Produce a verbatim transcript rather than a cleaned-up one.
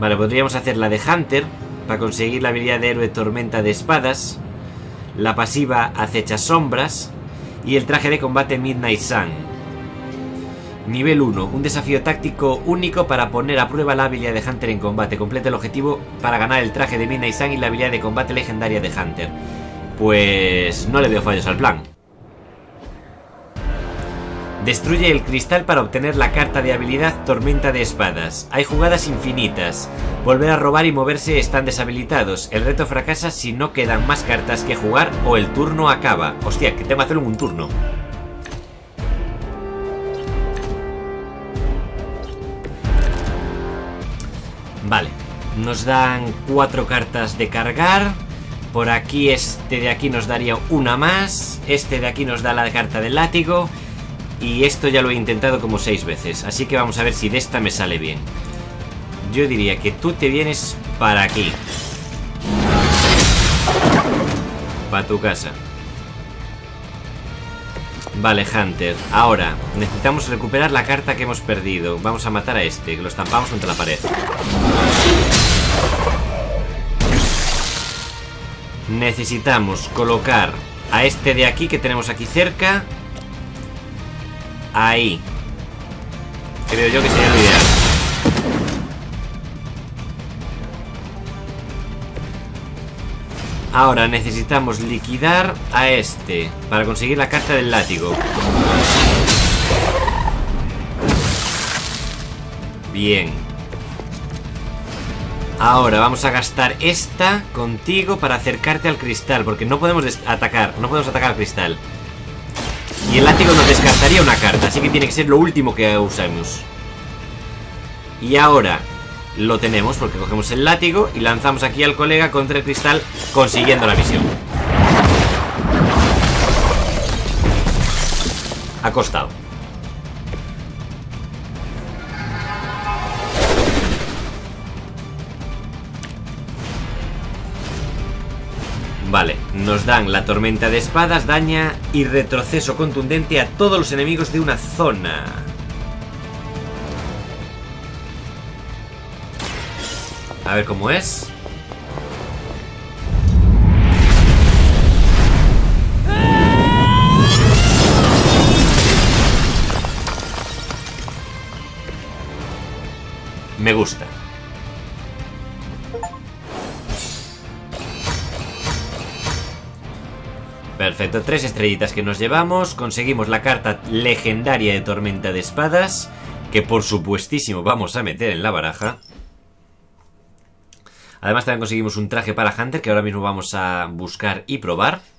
Vale, podríamos hacer la de Hunter para conseguir la habilidad de héroe tormenta de espadas, la pasiva acecha sombras y el traje de combate Midnight Sun. Nivel uno, un desafío táctico único para poner a prueba la habilidad de Hunter en combate. Completa el objetivo para ganar el traje de Midnight Sun y la habilidad de combate legendaria de Hunter. Pues no le veo fallos al plan. Destruye el cristal para obtener la carta de habilidad Tormenta de Espadas. Hay jugadas infinitas. Volver a robar y moverse están deshabilitados. El reto fracasa si no quedan más cartas que jugar o el turno acaba. Hostia, que tengo que hacerlo en un turno. Vale, nos dan cuatro cartas de cargar. Por aquí este de aquí nos daría una más. Este de aquí nos da la carta del látigo. Y esto ya lo he intentado como seis veces. Así que vamos a ver si de esta me sale bien. Yo diría que tú te vienes para aquí. Para tu casa. Vale, Hunter. Ahora, necesitamos recuperar la carta que hemos perdido. Vamos a matar a este, que lo estampamos contra la pared. Necesitamos colocar a este de aquí que tenemos aquí cerca. Ahí. Creo yo que sería lo ideal. Ahora necesitamos liquidar a este para conseguir la carta del látigo. Bien. Ahora vamos a gastar esta contigo para acercarte al cristal, porque no podemos atacar, no podemos atacar al cristal. Y el látigo nos descartaría una carta, así que tiene que ser lo último que usemos. Y ahora lo tenemos porque cogemos el látigo y lanzamos aquí al colega contra el cristal, consiguiendo la misión. Ha costado. Vale, nos dan la tormenta de espadas, daña y retroceso contundente a todos los enemigos de una zona. A ver cómo es. Me gusta. Perfecto, tres estrellitas que nos llevamos. Conseguimos la carta legendaria de tormenta de espadas, que por supuestísimo vamos a meter en la baraja. Además también conseguimos un traje para Hunter, que ahora mismo vamos a buscar y probar.